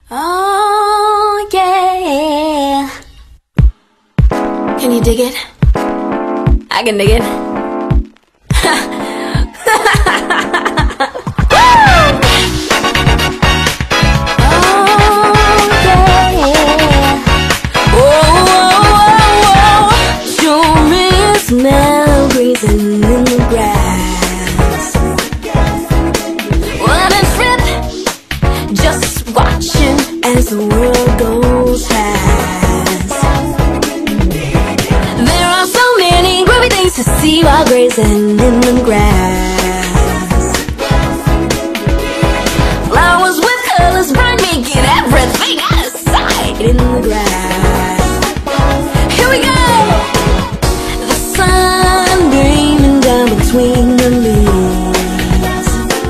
Oh yeah. Can you dig it? I can dig it. Smell grazing in the grass. What a trip, just watching as the world goes past. There are so many groovy things to see while grazing in the grass. Flowers with colors bright, making everything out of sight in the grass. Here we go! Sun gleaming down between the leaves,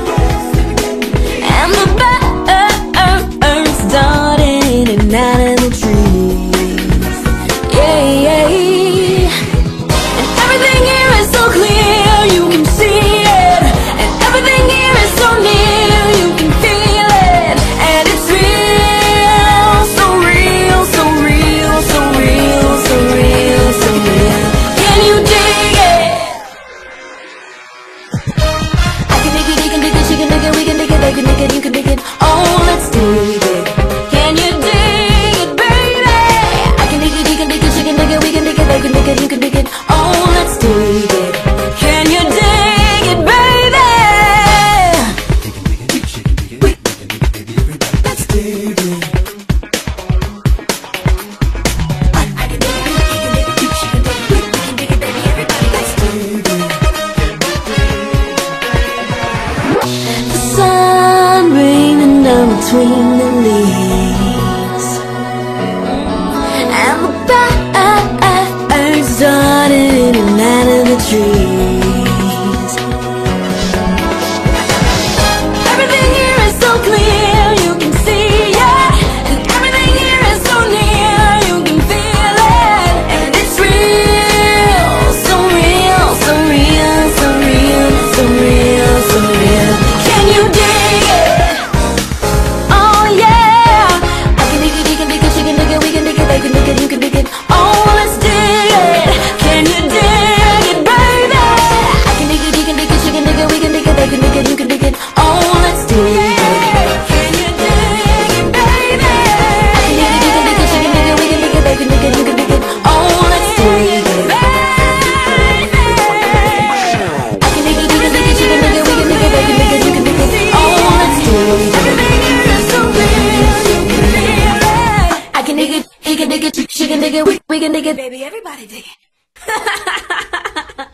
and the birds darting in and out of the trees. Yeah, yeah. And everything here is so clear, you can see it. And everything here is so near, you can feel it. And it's real, so real, so real, so real, so real, so real. Can you dig it? I can dig it, you can dig it, she can dig it, we can dig it, they can dig it, you can dig it. Oh, let's dig it. Can you dig it, baby? I can dig it, you can dig it, she can dig it, we can dig it, they can dig it, you can dig it. Oh, let's dig it. Can you dig it, baby? Let's dig it. Sun raining down between the leaves, and the birds darting in and out of the trees. Everything here is so clear, you can see it. And everything here is so near, you can feel it. And it's real, so real, so real, so real, so real, so real. Can you dig it? Oh yeah. I can dig it, you can dig it, she can dig it, we can dig it, they can dig it, you can dig it. Oh, let's dig it. Can you dig it, baby? I can dig it, you can dig it, she can dig it, we can dig it, they can dig it, you can dig it. Oh, let's dig it. Can you dig it, baby? I can dig it, you can dig it, she can dig it, we can dig it, they can dig it, you can dig it. Oh, let's dig it. I can dig it, you can dig it, she can dig it, we can dig it, they can dig it, you can dig it. Oh, let's dig it. Everything here is so real, you can feel it. I can dig it, he can dig it, she can dig it, we can dig it. Baby, everybody dig it.